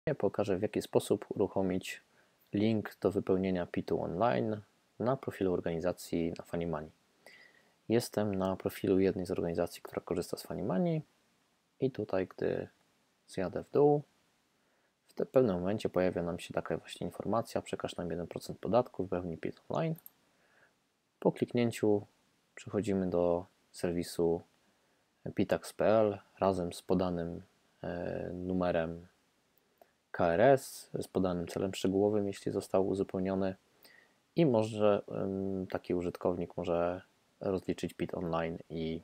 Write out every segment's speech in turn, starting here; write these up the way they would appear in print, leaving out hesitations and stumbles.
Pokażę, w jaki sposób uruchomić link do wypełnienia PIT-u online na profilu organizacji na Funny Money. Jestem na profilu jednej z organizacji, która korzysta z Funny Money i tutaj, gdy zjadę w dół, w pewnym momencie pojawia nam się taka właśnie informacja: przekaż nam 1% podatku, wypełnij PIT online. Po kliknięciu przechodzimy do serwisu pitax.pl razem z podanym numerem KRS, z podanym celem szczegółowym, jeśli został uzupełniony, i taki użytkownik może rozliczyć PIT online i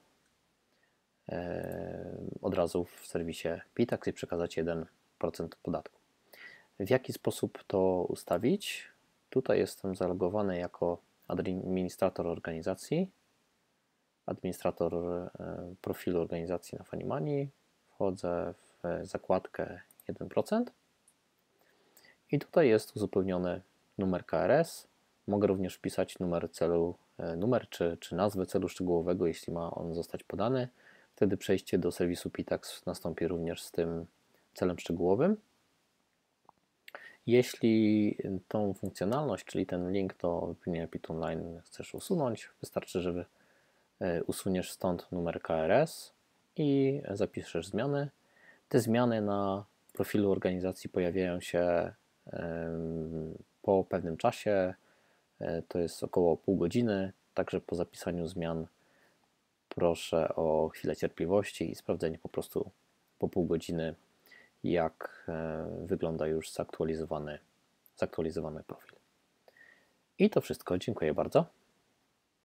od razu w serwisie Pitax i przekazać 1% podatku. W jaki sposób to ustawić? Tutaj jestem zalogowany jako administrator organizacji, administrator profilu organizacji na Funny Money. Wchodzę w zakładkę 1%. I tutaj jest uzupełniony numer KRS. Mogę również wpisać numer czy nazwę celu szczegółowego, jeśli ma on zostać podany. Wtedy przejście do serwisu Pitax nastąpi również z tym celem szczegółowym. Jeśli tą funkcjonalność, czyli ten link do wypełnienia PIT online chcesz usunąć, wystarczy, że usuniesz stąd numer KRS i zapiszesz zmiany. Te zmiany na profilu organizacji pojawiają się po pewnym czasie, to jest około pół godziny, także po zapisaniu zmian proszę o chwilę cierpliwości i sprawdzenie po prostu po pół godziny, jak wygląda już zaktualizowany profil. I to wszystko. Dziękuję bardzo.